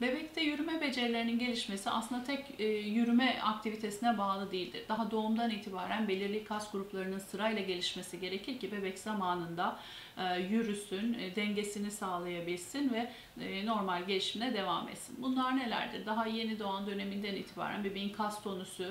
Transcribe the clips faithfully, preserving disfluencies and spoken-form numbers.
Bebekte yürüme becerilerinin gelişmesi aslında tek e, yürüme aktivitesine bağlı değildir. Daha doğumdan itibaren belirli kas gruplarının sırayla gelişmesi gerekir ki bebek zamanında e, yürüsün, e, dengesini sağlayabilsin ve e, normal gelişimine devam etsin. Bunlar nelerdir? Daha yeni doğan döneminden itibaren bebeğin kas tonüsü,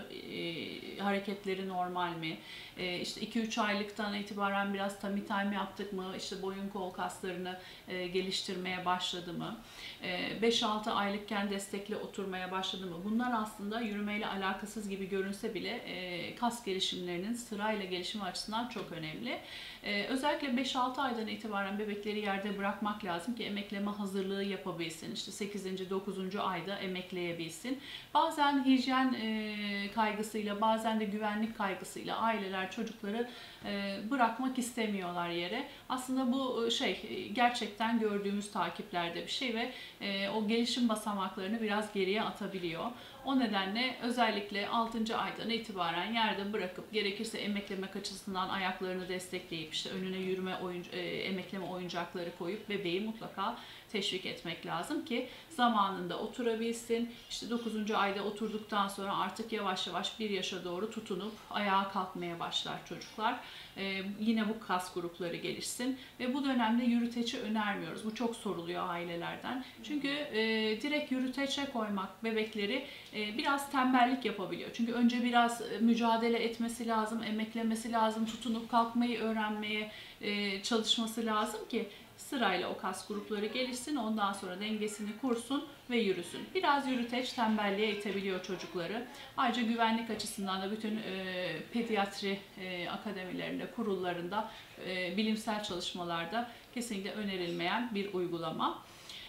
e, hareketleri normal mi? E, işte iki üç aylıktan itibaren biraz tummy time yaptık mı? İşte boyun kol kaslarını e, geliştirmeye başladı mı? E, beş altı aylıkken destekli oturmaya başladı mı? Bunlar aslında yürümeyle alakasız gibi görünse bile e, kas gelişimlerinin sırayla gelişimi açısından çok önemli. E, özellikle beş altı aydan itibaren bebekleri yerde bırakmak lazım ki emekleme hazırlığı yapabilsin. İşte sekizinci dokuzuncu ayda emekleyebilsin. Bazen hijyen e, kaygısıyla, bazen de güvenlik kaygısıyla aileler çocukları e, bırakmak istemiyorlar yere. Aslında bu şey gerçekten gördüğümüz takiplerde bir şey ve e, o gelişim basamaklarını biraz geriye atabiliyor. O nedenle özellikle altıncı aydan itibaren yerde bırakıp gerekirse emeklemek açısından ayaklarını destekleyip işte önüne yürüme oyuncu, e, emekleme oyuncakları koyup bebeği mutlaka teşvik etmek lazım ki zamanında oturabilsin. İşte dokuzuncu ayda oturduktan sonra artık yavaş yavaş bir yaşa doğru tutunup ayağa kalkmaya başlar çocuklar. Ee, yine bu kas grupları gelişsin ve bu dönemde yürüteci önermiyoruz. Bu çok soruluyor ailelerden. Çünkü e, direkt yürütece koymak bebekleri e, biraz tembellik yapabiliyor. Çünkü önce biraz e, mücadele etmesi lazım, emeklemesi lazım, tutunup kalkmayı öğrenmeye e, çalışması lazım ki sırayla o kas grupları gelişsin, ondan sonra dengesini kursun ve yürüsün. Biraz yürüteç tembelliğe itebiliyor çocukları. Ayrıca güvenlik açısından da bütün e, pediatri e, akademilerinde, kurullarında, e, bilimsel çalışmalarda kesinlikle önerilmeyen bir uygulama.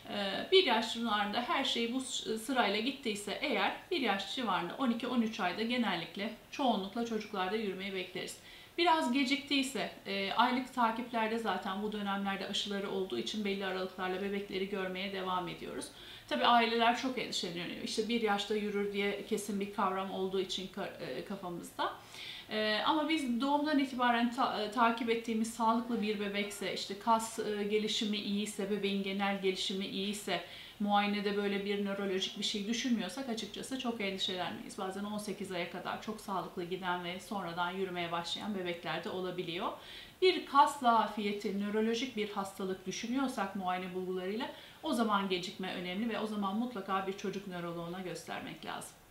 Bir yaş civarında her şey bu sırayla gittiyse eğer bir yaş civarında on iki on üç ayda genellikle çoğunlukla çocuklarda yürümeyi bekleriz. Biraz geciktiyse e, aylık takiplerde zaten bu dönemlerde aşıları olduğu için belli aralıklarla bebekleri görmeye devam ediyoruz. Tabii aileler çok endişeleniyor. İşte bir yaşta yürür diye kesin bir kavram olduğu için kafamızda. Ee, ama biz doğumdan itibaren ta, takip ettiğimiz sağlıklı bir bebekse, işte kas e, gelişimi iyiyse, bebeğin genel gelişimi iyiyse, muayenede böyle bir nörolojik bir şey düşünmüyorsak açıkçası çok endişelenmeyiz. Bazen on sekiz aya kadar çok sağlıklı giden ve sonradan yürümeye başlayan bebekler de olabiliyor. Bir kas zafiyeti, nörolojik bir hastalık düşünüyorsak muayene bulgularıyla o zaman gecikme önemli ve o zaman mutlaka bir çocuk nöroloğuna göstermek lazım.